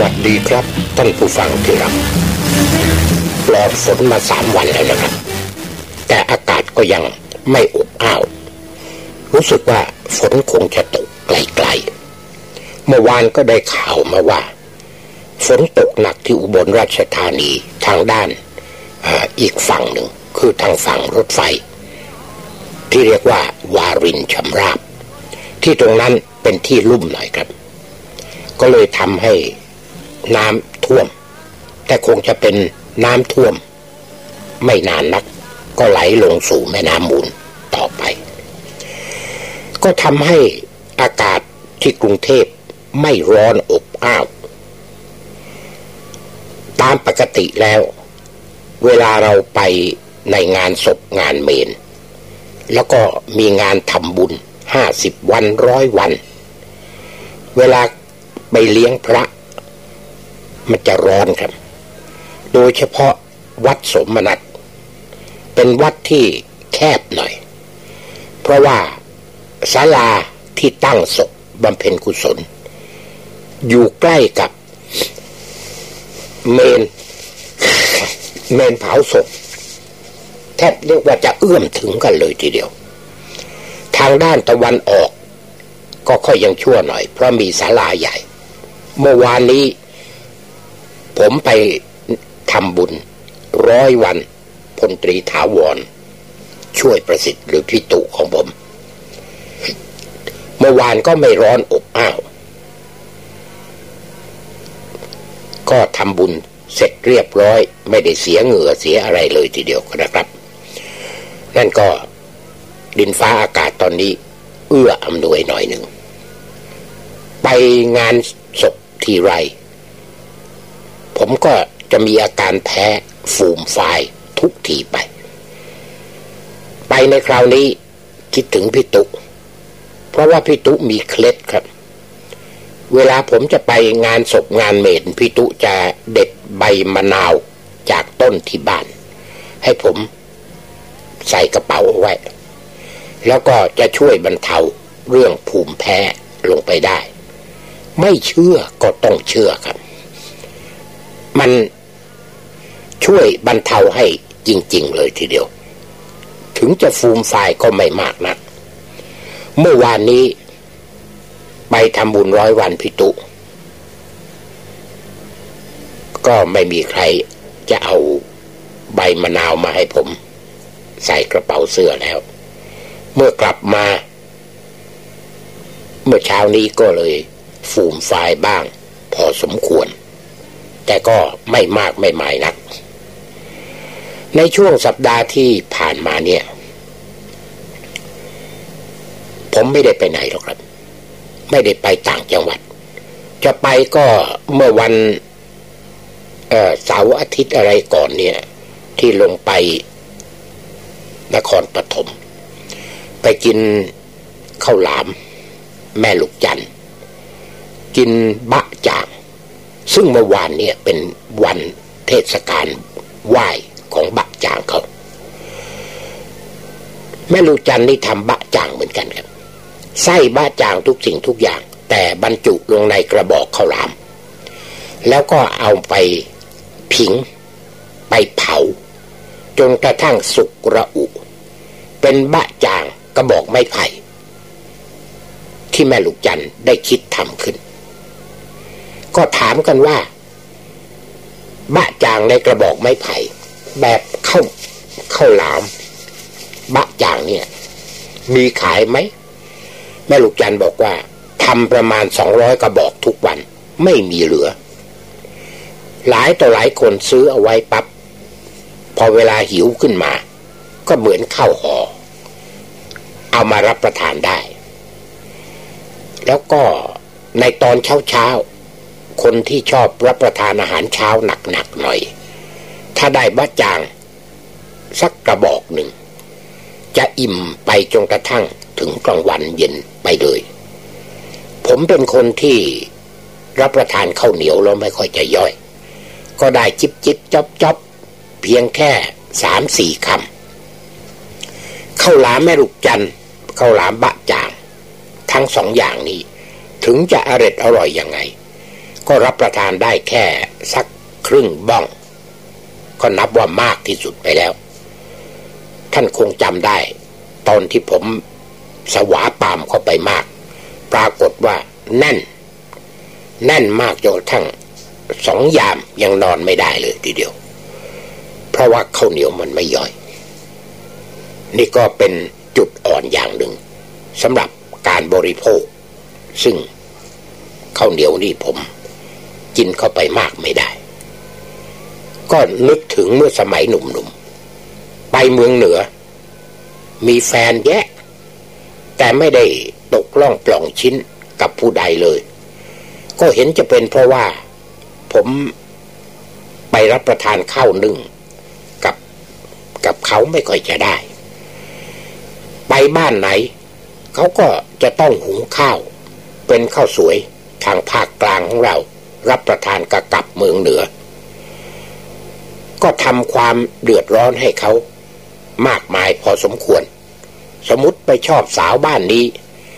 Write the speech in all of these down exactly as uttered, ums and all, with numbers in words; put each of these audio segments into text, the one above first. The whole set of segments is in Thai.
วัสดีครับท่านผู้ฟังที่รักปลอดฝนมาสามวันแล้วนะครับแต่อากาศก็ยังไม่อบอ้าวรู้สึกว่าฝนคงจะตกไกลๆเมื่อวานก็ได้ข่าวมาว่าฝนตกหนักที่อุบลราชธานีทางด้าน อ, อีกฝั่งหนึ่งคือทางฝั่งรถไฟที่เรียกว่าวารินชำราบที่ตรงนั้นเป็นที่ลุ่มหน่อยครับก็เลยทำให้น้ำท่วมแต่คงจะเป็นน้ำท่วมไม่นานนักก็ไหลลงสู่แม่น้ำมูลต่อไปก็ทำให้อากาศที่กรุงเทพไม่ร้อนอบอ้าวตามปกติแล้วเวลาเราไปในงานศพงานเมนแล้วก็มีงานทำบุญห้าสิบวันร้อยวันเวลาไปเลี้ยงพระมันจะร้อนครับโดยเฉพาะวัดสมนัตเป็นวัดที่แคบหน่อยเพราะว่าศาลาที่ตั้งศพบำเพ็ญกุศลอยู่ใกล้กับเมนเมนเผาศพแทบเรียกว่าจะเอื้อมถึงกันเลยทีเดียวทางด้านตะวันออกก็ค่อยยังชั่วหน่อยเพราะมีศาลาใหญ่เมื่อวานนี้ผมไปทำบุญร้อยวันพลตรีถาวรช่วยประสิทธิ์หรือพี่ตุของผมเมื่อวานก็ไม่ร้อนอบอ้าวก็ทำบุญเสร็จเรียบร้อยไม่ได้เสียเหงื่อเสียอะไรเลยทีเดียวนะครับนั่นก็ดินฟ้าอากาศตอนนี้เอื้ออำนวยหน่อยหนึ่งไปงานศพทีไรผมก็จะมีอาการแพ้ฟูมฟายทุกทีไปไปในคราวนี้คิดถึงพี่ตุเพราะว่าพี่ตุมีเคล็ดครับเวลาผมจะไปงานศพงานเมนพี่ตุจะเด็ดใบมะนาวจากต้นที่บ้านให้ผมใส่กระเป๋าเอาไว้แล้วก็จะช่วยบรรเทาเรื่องภูมิแพ้ลงไปได้ไม่เชื่อก็ต้องเชื่อครับมันช่วยบรรเทาให้จริงๆเลยทีเดียวถึงจะฟูมฟายก็ไม่มากนักเมื่อวานนี้ไปทำบุญร้อยวันพิตุก็ไม่มีใครจะเอาใบมะนาวมาให้ผมใส่กระเป๋าเสื้อแล้วเมื่อกลับมาเมื่อเช้านี้ก็เลยฟูมฟายบ้างพอสมควรแต่ก็ไม่มากไม่หมายนักในช่วงสัปดาห์ที่ผ่านมาเนี่ยผมไม่ได้ไปไหนหรอกครับไม่ได้ไปต่างจังหวัดจะไปก็เมื่อวันเอ่อเสาร์อาทิตย์อะไรก่อนเนี่ยที่ลงไปนครปฐมไปกินข้าวหลามแม่ลูกจันทร์กินบะจ่างซึ่งเมื่อวานเนี่ยเป็นวันเทศกาลไหว้ของบะจ่างเขาแม่ลูกจันทร์นี่ทำบะจ่างเหมือนกันครับไส้บะจ่างทุกสิ่งทุกอย่างแต่บรรจุลงในกระบอกข้าวหลามแล้วก็เอาไปผิงไปเผาจนกระทั่งสุกระอุเป็นบะจ่างกระบอกไม้ไผ่ที่แม่ลูกจันทร์ได้คิดทำขึ้นก็ถามกันว่าบะจ่างในกระบอกไม้ไผ่แบบข้าวข้าวหลามบะจ่างเนี่ยมีขายไหมแม่ลูกจันทร์บอกว่าทำประมาณสองร้อยกระบอกทุกวันไม่มีเหลือหลายต่อหลายคนซื้อเอาไว้ปั๊บพอเวลาหิวขึ้นมาก็เหมือนข้าวห่อเอามารับประทานได้แล้วก็ในตอนเช้าๆคนที่ชอบรับประทานอาหารเช้าหนักๆหน่อยถ้าได้บะจ่างสักกระบอกหนึ่งจะอิ่มไปจนกระทั่งถึงกลางวันเย็นไปเลยผมเป็นคนที่รับประทานข้าวเหนียวแล้วไม่ค่อยจะย่อยก็ได้จิบจิบจ๊อบจ๊อบเพียงแค่สามสี่คำข้าวหลามแม่ลูกจันทร์ข้าวหลามบะจ่างทั้งสองอย่างนี้ถึงจะอร่อยอร่อยยังไงก็รับประทานได้แค่สักครึ่งบ้องก็นับว่ามากที่สุดไปแล้วท่านคงจำได้ตอนที่ผมสวาปามเข้าไปมากปรากฏว่าแน่นแน่นมากจนกระทั่งสองยามยังนอนไม่ได้เลยทีเดียวเพราะว่าข้าวเหนียวมันไม่ย่อยนี่ก็เป็นจุดอ่อนอย่างหนึ่งสำหรับการบริโภคซึ่งข้าวเหนียวนี่ผมกินเข้าไปมากไม่ได้ก็นึกถึงเมื่อสมัยหนุ่มๆไปเมืองเหนือมีแฟนแยะแต่ไม่ได้ตกล่องปล่องชิ้นกับผู้ใดเลยก็เห็นจะเป็นเพราะว่าผมไปรับประทานข้าวนึ่งกับกับเขาไม่ค่อยจะได้ไปบ้านไหนเขาก็จะต้องหุงข้าวเป็นข้าวสวยทางภาคกลางของเรารับประทานกับกับเมืองเหนือก็ทำความเดือดร้อนให้เขามากมายพอสมควรสมมุติไปชอบสาวบ้านนี้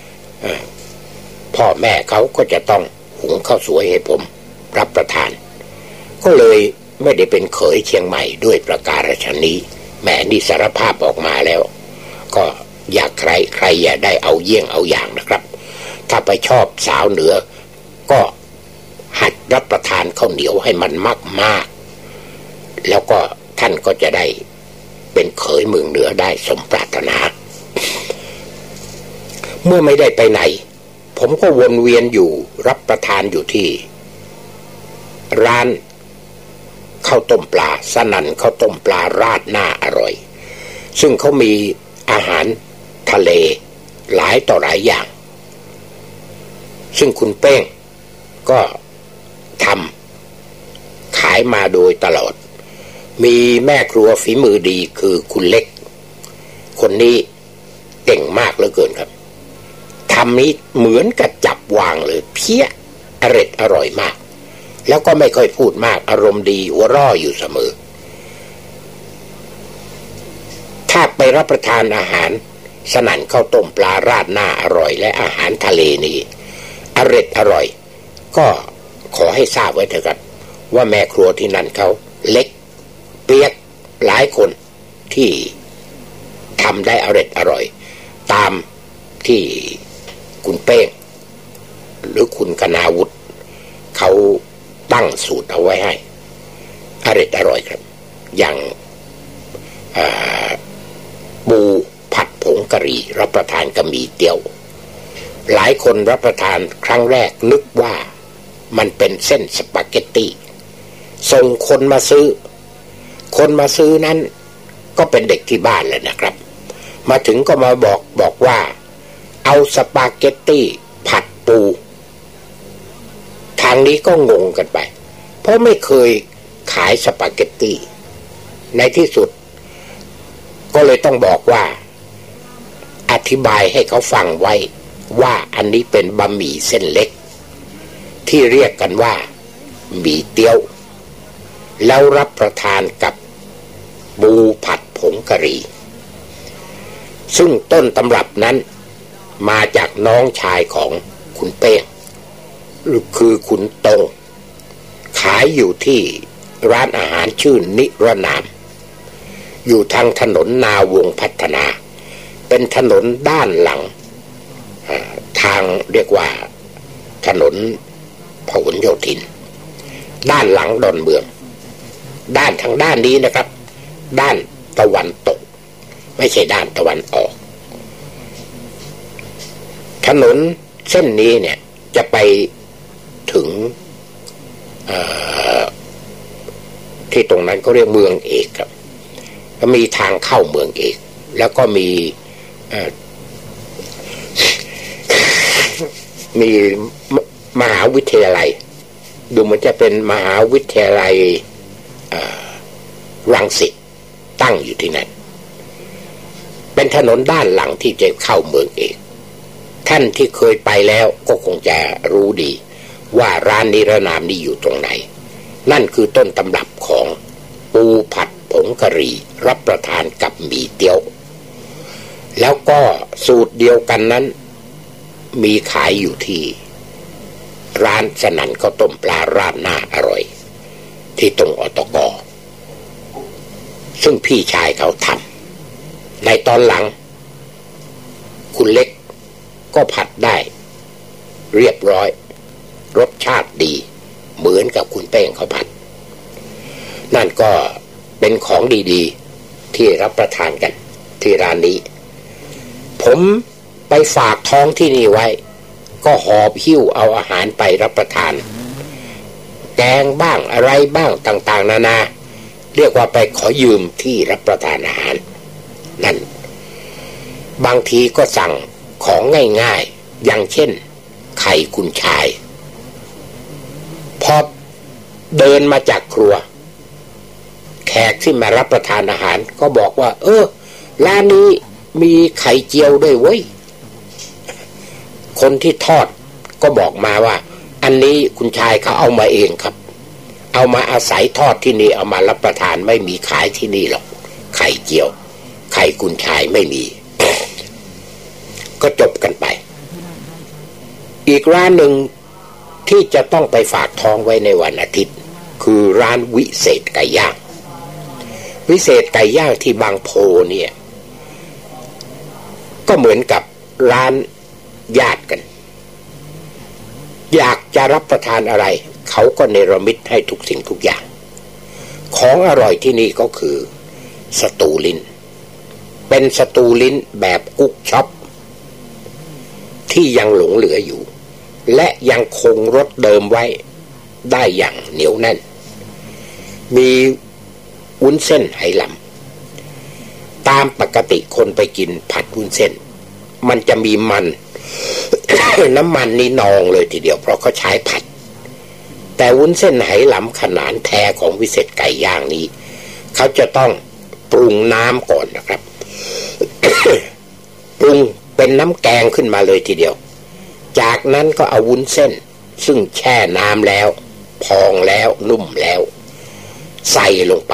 พ่อแม่เขาก็จะต้องหุงข้าวสวยให้ผมรับประทานก็เลยไม่ได้เป็นเขยเชียงใหม่ด้วยประการฉะนี้แม้นี่สารภาพออกมาแล้วก็อยากใครใครอย่าได้เอาเยี่ยงเอาอย่างนะครับถ้าไปชอบสาวเหนือก็หัดรับประทานข้าวเหนียวให้มันมากๆแล้วก็ท่านก็จะได้เป็นเขยเมืองเหนือได้สมปรารถนาเมื่อไม่ได้ไปไหนผมก็วนเวียนอยู่รับประทานอยู่ที่ร้านข้าวต้มปลาสนั่นข้าวต้มปลาราดหน้าอร่อยซึ่งเขามีอาหารทะเลหลายต่อหลายอย่างซึ่งคุณเป้งก็ทำขายมาโดยตลอดมีแม่ครัวฝีมือดีคือคุณเล็กคนนี้เก่งมากเหลือเกินครับทำนี้เหมือนกับจับวางเลยเพี้ยอร่อยอร่อยมากแล้วก็ไม่ค่อยพูดมากอารมณ์ดีหัวเราะอยู่เสมอถ้าไปรับประทานอาหารสนั่นข้าวต้มปลาราดหน้าอร่อยและอาหารทะเลนี่อร่อยอร่อยก็ขอให้ทราบไว้เถอะครับว่าแม่ครัวที่นั่นเขาเล็กเปียกหลายคนที่ทำได้อร่อยอร่อยตามที่คุณเป้งหรือคุณกนาวุฒิเขาตั้งสูตรเอาไว้ให้อร่อยอร่อยครับอย่างปูผัดผงกะหรี่รับประทานกับหมี่เตี๋ยวหลายคนรับประทานครั้งแรกนึกว่ามันเป็นเส้นสปาเกตตี้ส่งคนมาซื้อคนมาซื้อนั้นก็เป็นเด็กที่บ้านเลยนะครับมาถึงก็มาบอกบอกว่าเอาสปาเกตตี้ผัดปูทางนี้ก็งงกันไปเพราะไม่เคยขายสปาเกตตี้ในที่สุดก็เลยต้องบอกว่าอธิบายให้เขาฟังไว้ว่าอันนี้เป็นบะหมี่เส้นเล็กที่เรียกกันว่าหมี่เตี๋ยวแล้วรับประทานกับปูผัดผงกะหรี่ซึ่งต้นตำรับนั้นมาจากน้องชายของคุณเป้งคือคุณตงขายอยู่ที่ร้านอาหารชื่อนิรนามอยู่ทางถนนนาวงพัฒนาเป็นถนนด้านหลังทางเรียกว่าถนนพหลโยธินด้านหลังดอนเมืองด้านทางด้านนี้นะครับด้านตะวันตกไม่ใช่ด้านตะวันออกถนนเส้นนี้เนี่ยจะไปถึงที่ตรงนั้นก็เรียกเมืองเอกครับมีทางเข้าเมืองเอกแล้วก็มีมีมหาวิทยาลัยดูมันจะเป็นมหาวิทยาลัยรังสิตตั้งอยู่ที่นั่นเป็นถนนด้านหลังที่จะเข้าเมืองเอกท่านที่เคยไปแล้วก็คงจะรู้ดีว่าร้านนิรนามนี้อยู่ตรงไหนนั่นคือต้นตำรับของปูผัดผงกะหรี่รับประทานกับหมี่เตี๋ยวแล้วก็สูตรเดียวกันนั้นมีขายอยู่ที่ร้านสนั่นข้าวต้มปลาราดหน้าอร่อยที่ตรงอตก.ซึ่งพี่ชายเขาทำในตอนหลังคุณเล็กก็ผัดได้เรียบร้อยรสชาติดีเหมือนกับคุณแป้งเขาผัดนั่นก็เป็นของดีๆที่รับประทานกันที่ร้านนี้ผมไปฝากท้องที่นี่ไว้ก็หอบหิ้วเอาอาหารไปรับประทานแกงบ้างอะไรบ้างต่างๆนานาเรียกว่าไปขอยืมที่รับประทานอาหารนั่นบางทีก็สั่งของง่ายๆอย่างเช่นไข่กุนชายพอเดินมาจากครัวแขกที่มารับประทานอาหารก็บอกว่าเออร้านนี้มีไข่เจียวด้วยเว้ยคนที่ทอดก็บอกมาว่าอันนี้คุณชายเขาเอามาเองครับเอามาอาศัยทอดที่นี่เอามารับประทานไม่มีขายที่นี่หรอกไข่เจียวไข่กุนชายไม่มีก็จบกันไปอีกร้านหนึ่งที่จะต้องไปฝากท้องไว้ในวันอาทิตย์คือร้านวิเศษไก่ย่างวิเศษไก่ย่างที่บางโพเนี่ยก็เหมือนกับร้านญาติกันอยากจะรับประทานอะไรเขาก็เนรมิตให้ทุกสิ่งทุกอย่างของอร่อยที่นี่ก็คือสตูลิ้นเป็นสตูลิ้นแบบกุ๊กช็อปที่ยังหลงเหลืออยู่และยังคงรสเดิมไว้ได้อย่างเหนียวแน่นมีวุ้นเส้นไหหลำตามปกติคนไปกินผัดวุ้นเส้นมันจะมีมัน น้ำมันนี่นองเลยทีเดียวเพราะเขาใช้ผัดแต่วุ้นเส้นไหหลำขนาดแท้ของวิเศษไก่ย่างนี้เขาจะต้องปรุงน้ำก่อนนะครับ ปรุงเป็นน้ำแกงขึ้นมาเลยทีเดียวจากนั้นก็เอาวุ้นเส้นซึ่งแช่น้ำแล้วพองแล้วนุ่มแล้วใส่ลงไป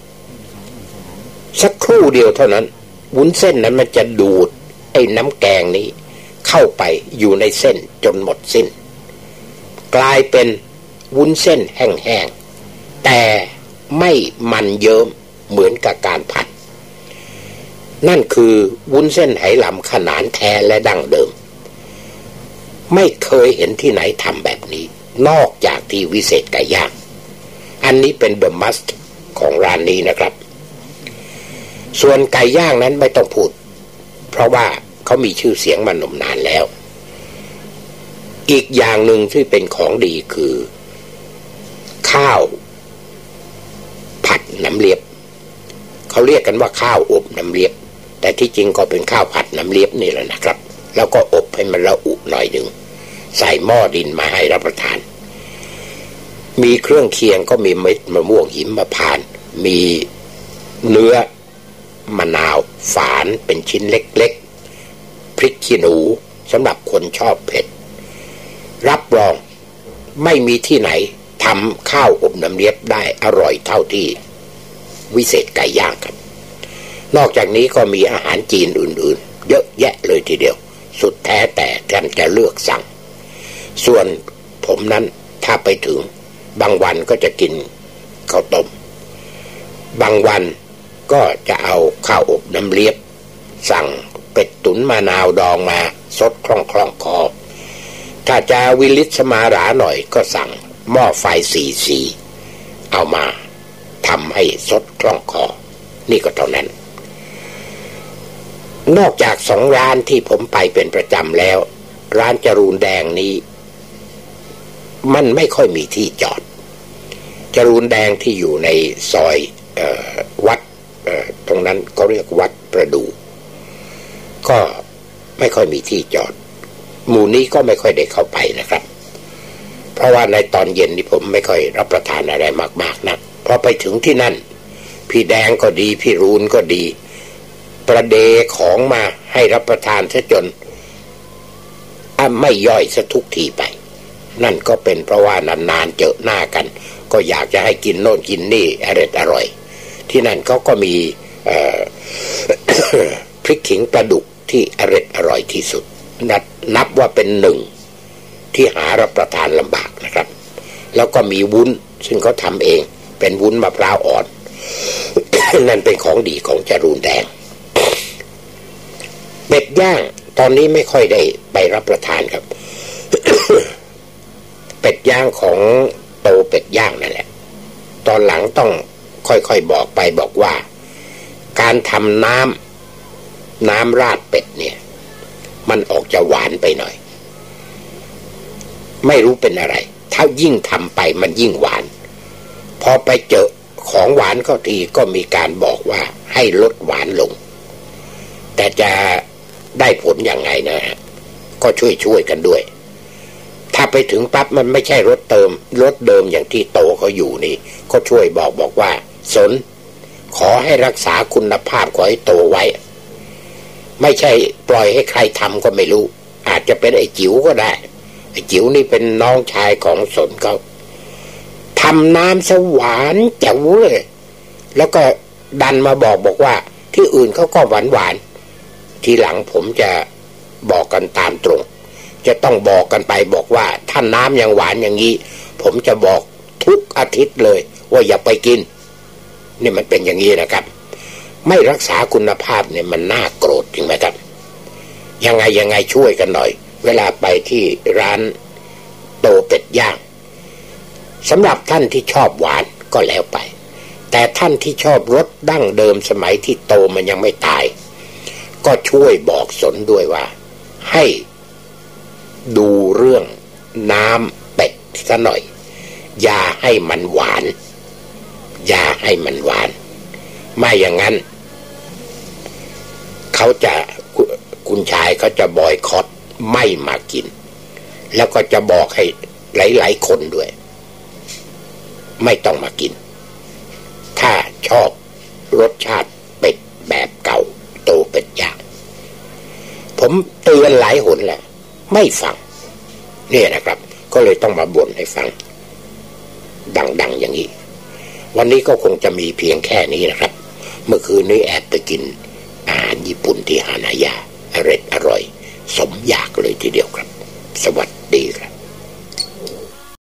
สักครู่เดียวเท่านั้นวุ้นเส้นนั้นมันจะดูดไอ้น้ำแกงนี้เข้าไปอยู่ในเส้นจนหมดสิ้นกลายเป็นวุ้นเส้นแห้งๆแต่ไม่มันเยิ้มเหมือนกับการผัดนั่นคือวุ้นเส้นไหหลำขนาดแท้และดั้งเดิมไม่เคยเห็นที่ไหนทำแบบนี้นอกจากที่วิเศษไก่ย่างอันนี้เป็นเดอะมัสต์ของร้านนี้นะครับส่วนไก่ย่างนั้นไม่ต้องพูดเพราะว่าเขามีชื่อเสียงมานมนานแล้วอีกอย่างหนึ่งที่เป็นของดีคือข้าวผัดน้ำเลียบเขาเรียกกันว่าข้าวอบน้ำเลียบแต่ที่จริงก็เป็นข้าวผัดน้ำเลียบนี่แหละนะครับแล้วก็อบให้มันละอุหน่อยหนึ่งใส่หม้อดินมาให้รับประทานมีเครื่องเคียงก็มีเม็ดมะม่วงหิมพานต์มีเนื้อมะนาวฝานเป็นชิ้นเล็กๆพริกขี้หนูสำหรับคนชอบเผ็ดรับรองไม่มีที่ไหนทำข้าวอบน้ำเลียบได้อร่อยเท่าที่วิเศษไก่ย่างครับนอกจากนี้ก็มีอาหารจีนอื่นๆเยอะแยะเลยทีเดียวสุดแท้แต่ท่านจะเลือกสั่งส่วนผมนั้นถ้าไปถึงบางวันก็จะกินข้าวต้มบางวันก็จะเอาข้าวอบน้ำเลียบสั่งเป็ดตุ๋นมะนาวดองมาสดคล่องคล่องคอถ้าจะวิลิสมาราหน่อยก็สั่งหม้อไฟสีสีเอามาทำให้สดคล่องคอนี่ก็เท่านั้นนอกจากสองร้านที่ผมไปเป็นประจำแล้วร้านจรูนแดงนี้มันไม่ค่อยมีที่จอดจรูนแดงที่อยู่ในซอยเอ่อวัดเอ่อตรงนั้นก็เรียกวัดประดูก็ไม่ค่อยมีที่จอดหมู่นี้ก็ไม่ค่อยได้เข้าไปนะครับเพราะว่าในตอนเย็นนี่ผมไม่ค่อยรับประทานอะไรมากๆนักพอไปถึงที่นั่นพี่แดงก็ดีพี่รูนก็ดีประเดของมาให้รับประทานซะจนไม่ย่อยซะทุกทีไปนั่นก็เป็นเพราะว่านานๆเจอหน้ากันก็อยากจะให้กินโน่นกินนี่อร่อยอร่อยที่นั่นเขาก็มี พริกขิงปลาดุกที่อร่อยอร่อยที่สุดนับนับว่าเป็นหนึ่งที่หารับประทานลำบากนะครับแล้วก็มีวุ้นซึ่งเขาทำเองเป็นวุ้นมะพร้าวอ่อน นั่นเป็นของดีของจรูนแดงเป็ดย่างตอนนี้ไม่ค่อยได้ไปรับประทานครับ เป็ดย่างของโตเป็ดย่างนั่นแหละตอนหลังต้องค่อยๆบอกไปบอกว่าการทำน้ำน้ำราดเป็ดเนี่ยมันออกจะหวานไปหน่อยไม่รู้เป็นอะไรถ้ายิ่งทำไปมันยิ่งหวานพอไปเจอของหวานเข้าทีก็มีการบอกว่าให้ลดหวานลงแต่จะได้ผลอย่างไงนะฮะก็ช่วยช่วยกันด้วยถ้าไปถึงปั๊บมันไม่ใช่รสเติมรสเดิมอย่างที่โตเขาอยู่นี่ก็ช่วยบอกบอกว่าสนขอให้รักษาคุณภาพขอให้โตไว้ไม่ใช่ปล่อยให้ใครทำก็ไม่รู้อาจจะเป็นไอ้จิ๋วก็ได้ไอ้จิ๋วนี่เป็นน้องชายของสนเขาทำน้ำสวานแจ๋วเลยแล้วก็ดันมาบอกบอกว่าที่อื่นเขาก็หวานหวานทีหลังผมจะบอกกันตามตรงจะต้องบอกกันไปบอกว่าถ้าน้ำยังหวานอย่างนี้ผมจะบอกทุกอาทิตย์เลยว่าอย่าไปกินนี่มันเป็นอย่างนี้นะครับไม่รักษาคุณภาพเนี่ยมันน่าโกรธจริงไหมครับยังไงยังไงช่วยกันหน่อยเวลาไปที่ร้านโตเป็ดย่างสำหรับท่านที่ชอบหวานก็แล้วไปแต่ท่านที่ชอบรสดั้งเดิมสมัยที่โตมันยังไม่ตายก็ช่วยบอกสนด้วยว่าให้ดูเรื่องน้ำเป็ดซะหน่อยอย่าให้มันหวานอย่าให้มันหวานไม่อย่างนั้นเขาจะคุณชายเขาจะบอยคอตไม่มากินแล้วก็จะบอกให้หลายๆคนด้วยไม่ต้องมากินถ้าชอบรสชาติเป็ดแบบเก่าโตเป็ดย่างผมเตือนหลายหนแหละไม่ฟังเนี่ยนะครับก็เลยต้องมาบ่นให้ฟังดังๆอย่างนี้วันนี้ก็คงจะมีเพียงแค่นี้นะครับเมื่อคืนนี้แอบไปกินอาหารญี่ปุ่นที่ฮานายะอร่อยอร่อยสมอยากเลยทีเดียวครับสวัสดีครับ